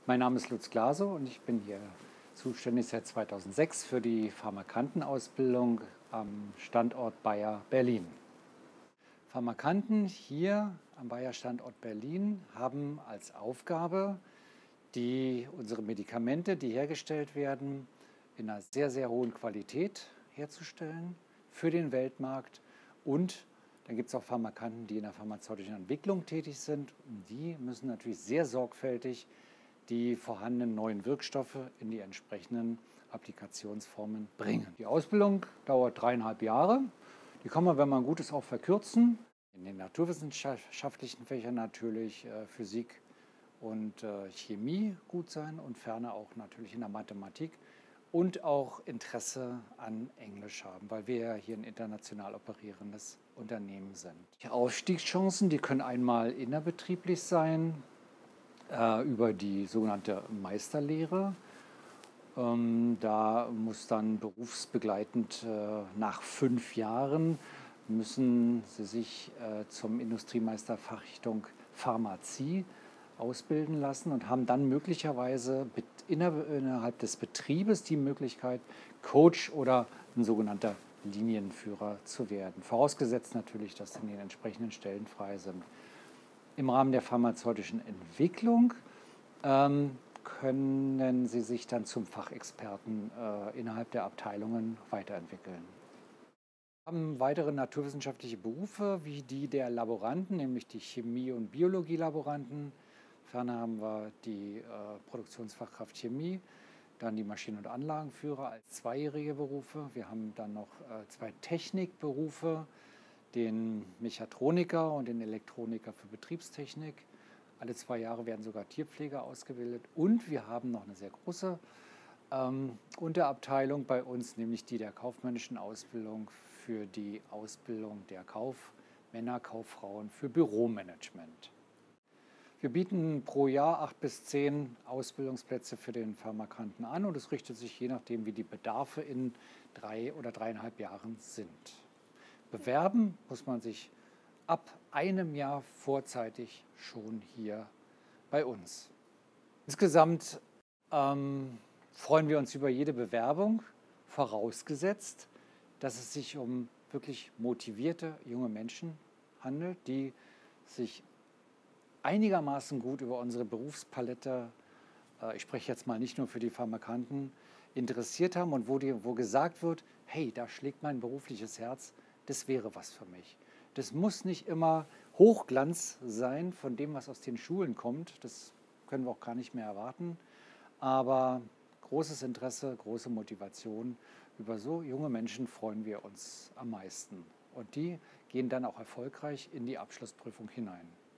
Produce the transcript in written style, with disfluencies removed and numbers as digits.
Mein Name ist Lutz Glasow und ich bin hier zuständig seit 2006 für die Pharmakantenausbildung am Standort Bayer Berlin. Pharmakanten hier am Bayer Standort Berlin haben als Aufgabe, unsere Medikamente, die hergestellt werden, in einer sehr, sehr hohen Qualität herzustellen für den Weltmarkt. Und dann gibt es auch Pharmakanten, die in der pharmazeutischen Entwicklung tätig sind. Und die müssen natürlich sehr sorgfältig die vorhandenen neuen Wirkstoffe in die entsprechenden Applikationsformen bringen. Die Ausbildung dauert 3,5 Jahre. Die kann man, wenn man gut ist, auch verkürzen. In den naturwissenschaftlichen Fächern natürlich Physik und Chemie gut sein und ferner auch natürlich in der Mathematik und auch Interesse an Englisch haben, weil wir ja hier ein international operierendes Unternehmen sind. Die Aufstiegschancen, die können einmal innerbetrieblich sein, über die sogenannte Meisterlehre. Da muss dann berufsbegleitend nach 5 Jahren müssen Sie sich zum Industriemeister Fachrichtung Pharmazie ausbilden lassen und haben dann möglicherweise innerhalb des Betriebes die Möglichkeit, Coach oder ein sogenannter Linienführer zu werden. Vorausgesetzt natürlich, dass dann die entsprechenden Stellen frei sind. Im Rahmen der pharmazeutischen Entwicklung können Sie sich dann zum Fachexperten innerhalb der Abteilungen weiterentwickeln. Wir haben weitere naturwissenschaftliche Berufe wie die der Laboranten, nämlich die Chemie- und Biologielaboranten. Ferner haben wir die Produktionsfachkraft Chemie, dann die Maschinen- und Anlagenführer als zweijährige Berufe. Wir haben dann noch 2 Technikberufe, den Mechatroniker und den Elektroniker für Betriebstechnik. Alle 2 Jahre werden sogar Tierpfleger ausgebildet. Und wir haben noch eine sehr große Unterabteilung bei uns, nämlich die der kaufmännischen Ausbildung für die Ausbildung der Kaufmänner, Kauffrauen für Büromanagement. Wir bieten pro Jahr 8 bis 10 Ausbildungsplätze für den Pharmakanten an und es richtet sich je nachdem, wie die Bedarfe in 3 oder 3,5 Jahren sind. Bewerben muss man sich ab einem Jahr vorzeitig schon hier bei uns. Insgesamt freuen wir uns über jede Bewerbung, vorausgesetzt, dass es sich um wirklich motivierte junge Menschen handelt, die sich einigermaßen gut über unsere Berufspalette, ich spreche jetzt mal nicht nur für die Pharmakanten, interessiert haben und wo gesagt wird, hey, da schlägt mein berufliches Herz, das wäre was für mich. Das muss nicht immer Hochglanz sein von dem, was aus den Schulen kommt. Das können wir auch gar nicht mehr erwarten. Aber großes Interesse, große Motivation. Über so junge Menschen freuen wir uns am meisten. Und die gehen dann auch erfolgreich in die Abschlussprüfung hinein.